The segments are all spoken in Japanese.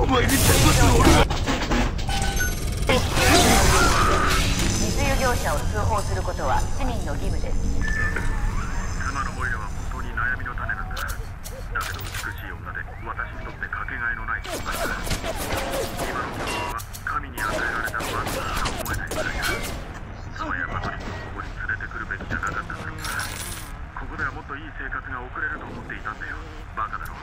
前に天罰を俺が。 密輸業者を通報することは市民の義務です。 妻のモイラは本当に悩みの種なんだ。だけど美しい女で私にとってかけがえのない人だ。今の今日は神に与えられた罰としか思えないくらいだ。妻やパトリックをここに連れてくるべきじゃなかっただろうな。ここではもっといい生活が送れると思っていたんだよ。バカだろ。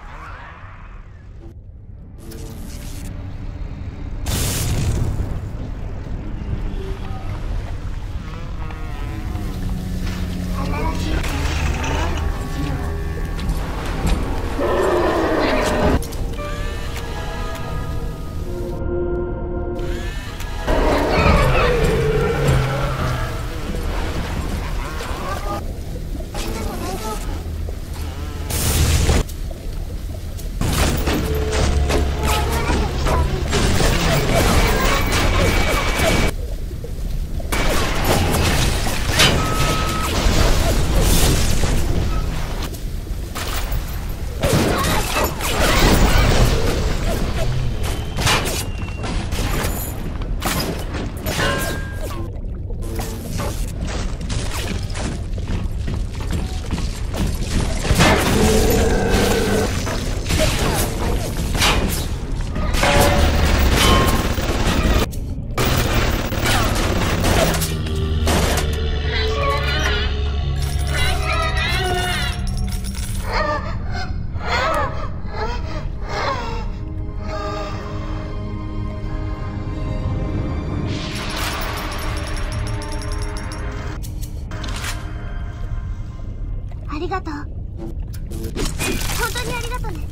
ありがとう。本当にありがとね。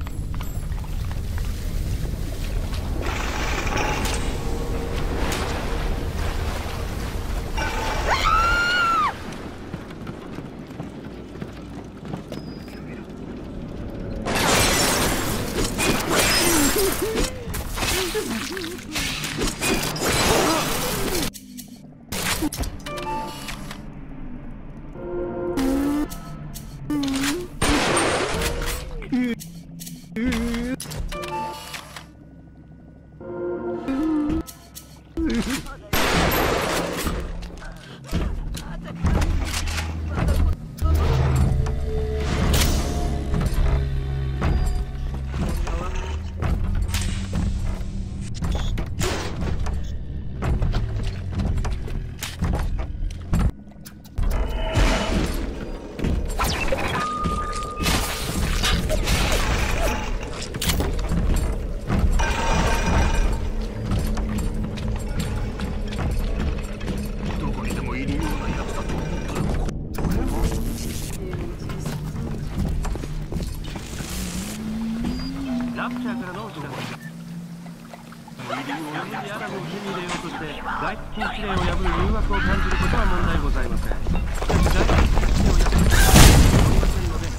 ラプチャーからのお知らせ。イリンを嫁にアラブを手に入れようとして外出禁止令を破る誘惑を感じることは問題ございません。しかし外出禁止令を破ることはありませんので。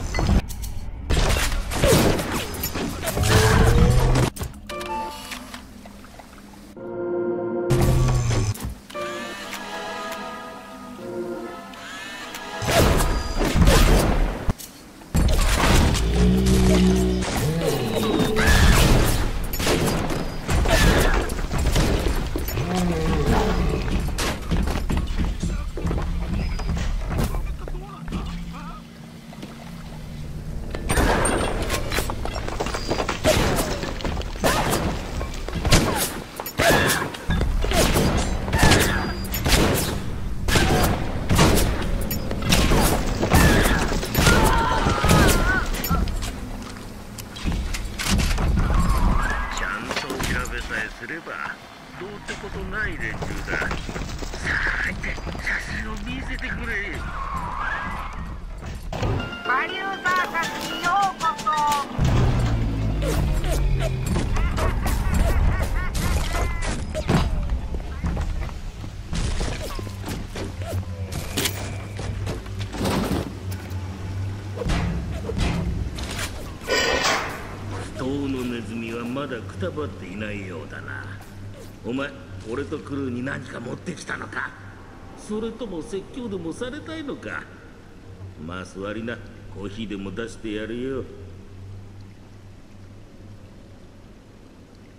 すればどうってことない連中だ。さあ写真を見せてくれ。 バリューサーカスにようこそ。 ストーのネズミはまだくたばっていないようだな。お前、俺とクルーに何か持ってきたのか？それとも説教でもされたいのか？まあ座りな、コーヒーでも出してやるよ。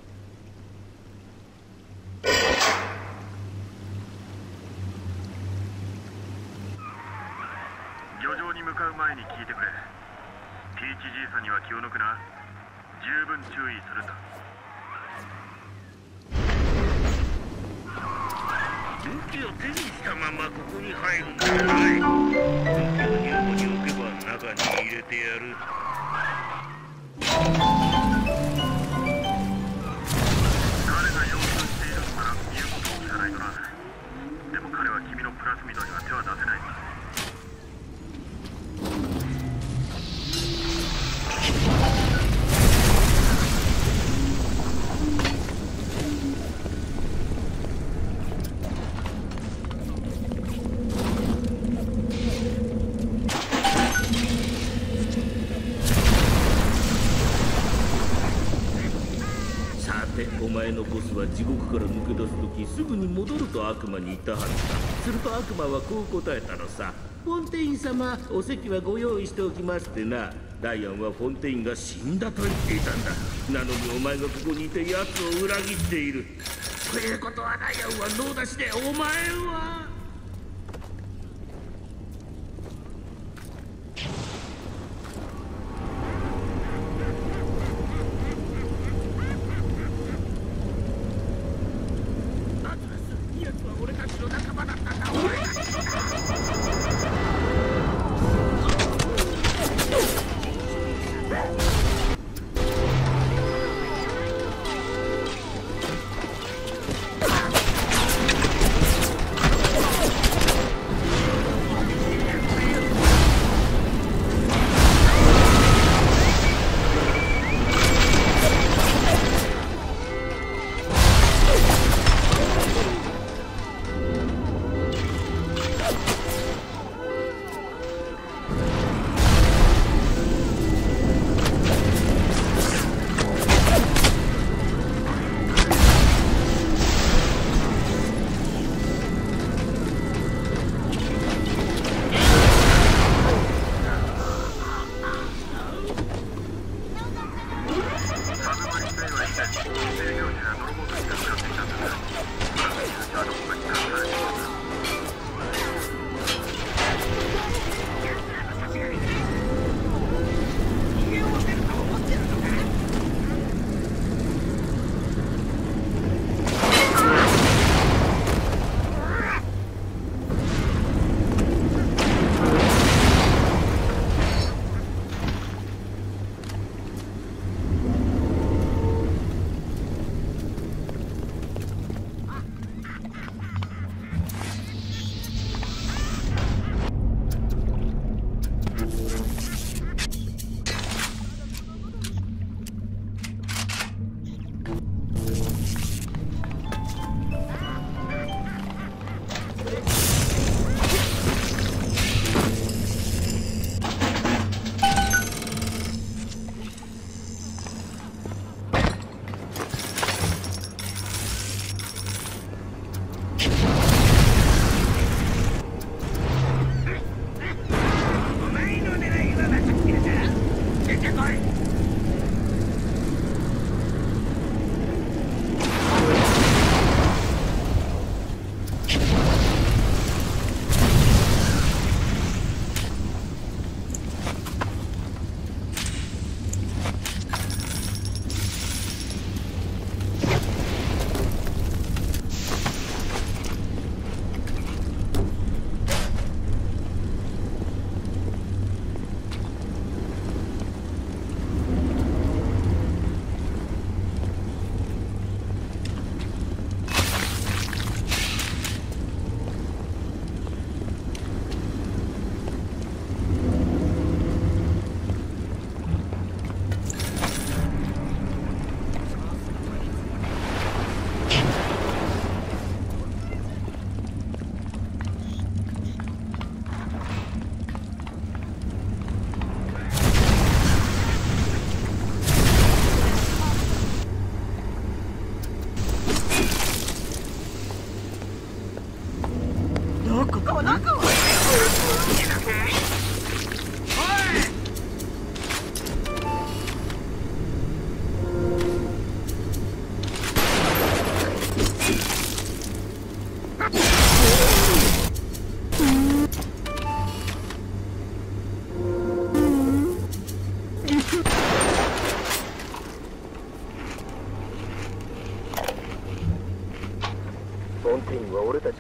前に聞いてくれ。ピーチじいさんには気を抜くな。十分注意するんだ。 武器を手にしたままここに入るんじゃない。武器を入庫に置けば中に入れてやる。 彼が要求しているのなら言うことを聞かないとな。でも彼は君のプラスミドには手は出せない。 お前のボスは地獄から抜け出す時すぐに戻ると悪魔に言ったはずだ。すると悪魔はこう答えたのさ。フォンテイン様、お席はご用意しておきますってな。ダイアンはフォンテインが死んだと言っていたんだ。なのにお前がここにいて奴を裏切っている。ということはダイアンは脳出しでお前は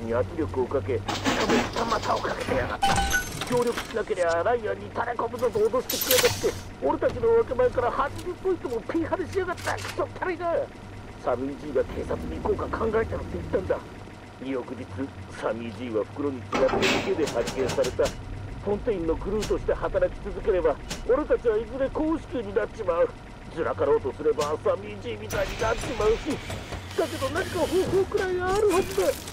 に圧力をかけ二股をかけてやがった。協力しなけりゃライアンに垂れ込むぞと脅してきやがって、俺たちの分け前から80ポイントもピンハネしやがった。クソったれが。サミー G が警察に行こうか考えたのって言ったんだ。翌日サミー G は袋に詰まって池で発見された。フォンテインのクルーとして働き続ければ俺たちはいずれ公式になっちまう。ずらかろうとすればサミー G みたいになっちまうし、だけど何か方法くらいあるはずだ。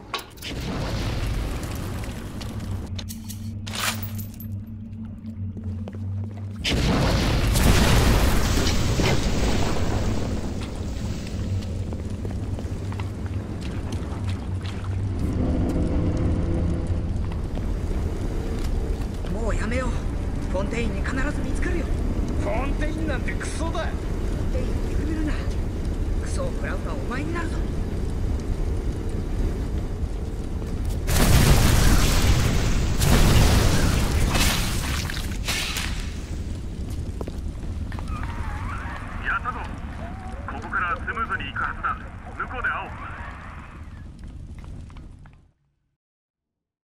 もうやめよう。フォンテインに必ず見つかるよ。 フォンテインなんてクソだ。 フォンテインを見くびるな。クソを食らうのはお前になるぞ。 やったぞ。ここからスムーズに行くはずだ。向こうで